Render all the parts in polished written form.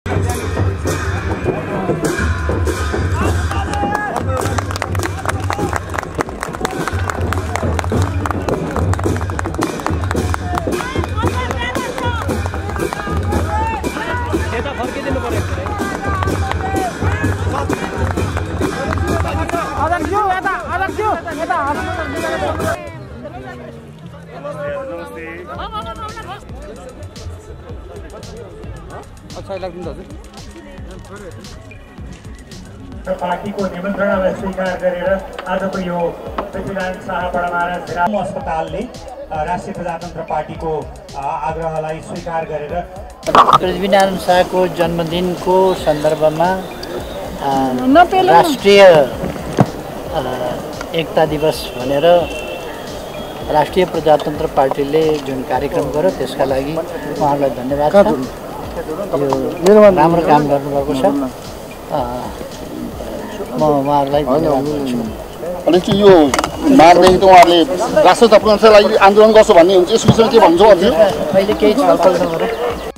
पार्टीको निमन्त्रणालाई स्वीकार गरेर आजको यो पृथ्वीनारायण शाह बडा महाराज अस्पतालले राष्ट्रिय प्रजातन्त्र पार्टीको आग्रहलाई स्वीकार गरेर पृथ्वीनारायण शाहको जन्मदिनको सन्दर्भमा राष्ट्रिय एकता दिवस भनेर राष्ट्रिय प्रजातन्त्र पार्टीले जुन कार्यक्रम गर्यो त्यसका लागि उहाँहरूलाई धन्यवाद छ। यो राम्रो काम गर्नुभएको छ, म उहाँहरूलाई धन्यवाद दिन्छु। भनेपछि यो मार्गदेखि त उहाँहरूले राष्ट्रिय प्रजातन्त्रका लागि आन्दोलन गर्छ भन्ने हुन्छ, यस विषयमा के भन्छ? अहिले केही छलफल नगरौँ,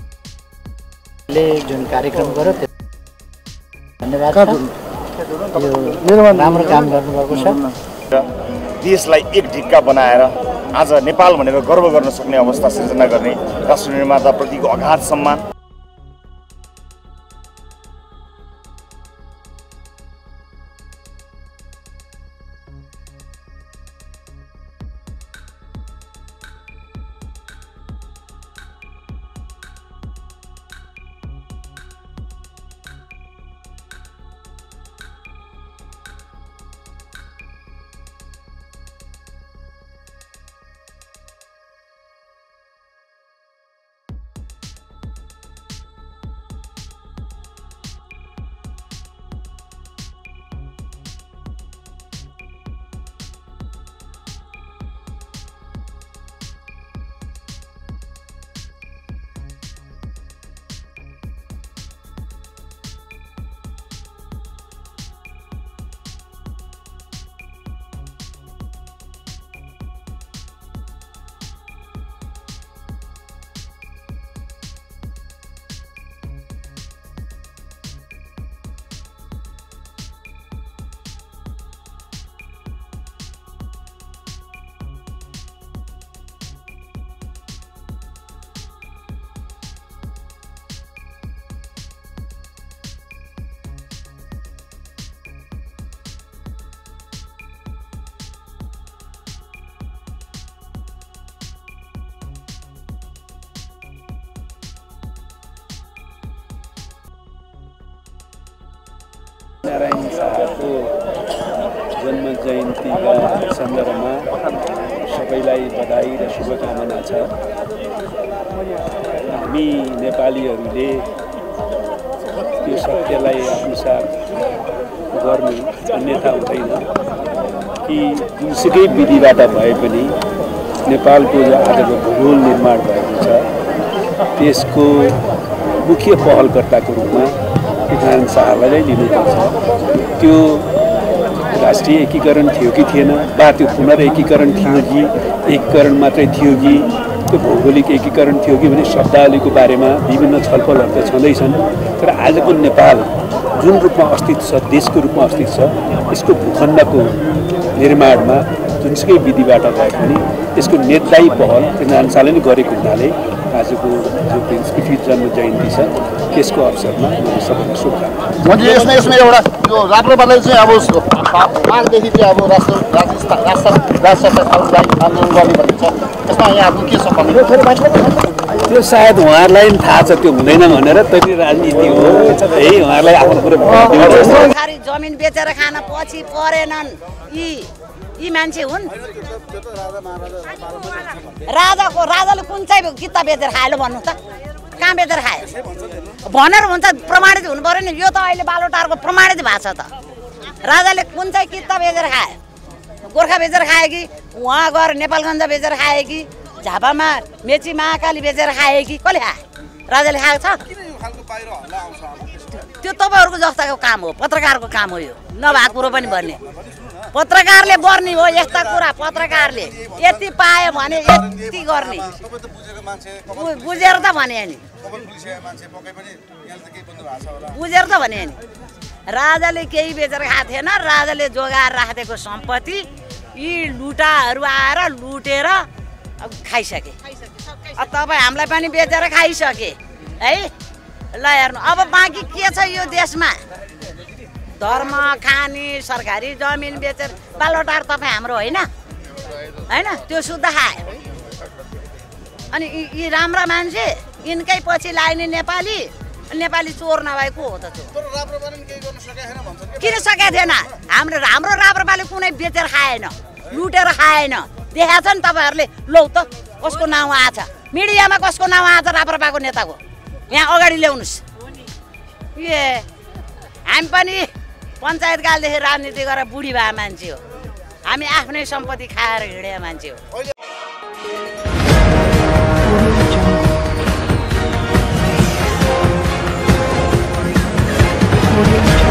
जुन कार्यक्रम गर्यो धन्यवाद छ। यो राम्रो काम गर्नुभएको छ। देशलाई एक ढिक्का बनाएर आज नेपाल भनेर गर्व गर्न सक्ने अवस्था सृजना गर्ने राष्ट्र निर्माताप्रतिको अगाध सम्मान। नारायण शाहको जन्म जयन्तीका सन्दर्भमा सबैलाई बधाई र शुभकामना छ। हामी नेपालीहरूले त्यो सत्यलाई आत्मसात गर्नु अन्यथा हुँदैन कि जुनसुकै विधिबाट भए पनि नेपालको जो आजको भूगोल निर्माण भएको छ त्यसको मुख्य पहलकर्ताको रूपमा पृथ्वीनारायण शाहलाई नै लिनुपर्छ। त्यो राष्ट्रिय एकीकरण थियो कि थिएन, वा त्यो पुनर्एकीकरण थियो कि एकीकरण मात्रै थियो कि त्यो भौगोलिक एकीकरण थियो कि भने शब्दावलीको बारेमा विभिन्न छलफलहरू त छँदैछन्। तर आजको नेपाल जुन रूपमा अस्तित्व छ, देशको रूपमा अस्तित्व छ, यसको भूखण्डको निर्माणमा जुनसुकै विधिबाट भए पनि यसको नेतृत्वदायी पहल पृथ्वीनारायण शाहले नै गरेको हुनाले आजको जो पृथ्वी जन्म जयन्ती छ त्यसको अवसरमा सबैलाई शुभकामना। यसमा एउटा यो राप्रपाले चाहिँ अब मागदेखि चाहिँ अब राष्ट्रलाई आन्दोलन गर्ने भन्ने छ, यसमा यहाँहरूको के सम्बन्ध? त्यो सायद उहाँहरूलाई पनि थाहा छ त्यो हुँदैन भनेर, तैपनि राजनीति हो है, उहाँहरूलाई आफ्नो कुरो जमिन बेचेर खान पछि परेनन् यी मान्छे हुन्। राजाले कुन चाहिँ किता बेचेर खायो भन्नु त? कहाँ बेचेर खायो भनेर हुन्छ, प्रमाणित हुनु पर्यो नि। यो त अहिले बालोटारको प्रमाणित भएको छ त। राजाले कुन चाहिँ किता बेचेर खायो? गोर्खा बेचेर खायो कि उहाँ गएर नेपालगञ्ज बेचेर खायो कि झापामा मेची महाकाली बेचेर खायो कि कसले खायो? राजाले खाएको छ? त्यो तपाईँहरूको जस्ताको काम हो, पत्रकारको काम हो। यो नभएको कुरो पनि भन्ने पत्रकारले गर्ने हो यस्ता कुरा पत्रकारले यति पायो भने यति गर्ने बुझेर त भने नि बुझेर त भने नि राजाले केही बेचेर खाएको थिएन राजाले जोगाएर राखेको सम्पत्ति यी लुटाहरू आएर लुटेर अब खाइसके तपाईँ हामीलाई पनि बेचेर खाइसके है ल हेर्नु अब बाँकी के छ यो देशमा धर्म खाने सरकारी जमिन बेचेर बालोटार तपाईँ हाम्रो होइन होइन त्यो शुद्ध खायो अनि यी राम्रा मान्छे यिनकै पछि लाग्ने नेपाली नेपाली चोर नभए को हो त चोर किन सकेको थिएन हाम्रो राप्रपाले कुनै बेचेर खाएन लुटेर खाएन देखाएको छ नि तपाईँहरूले लौ त कसको नाउँ आछ मिडियामा कसको नाउँ आछ राप्रपाको नेताको यहाँ अगाडि ल्याउनुहोस् ए हामी पनि पञ्चायतकालदेखि राजनीति गरेर बुढी भए मान्छे हो हामी आफ्नै सम्पत्ति खाएर हिँडे मान्छे हो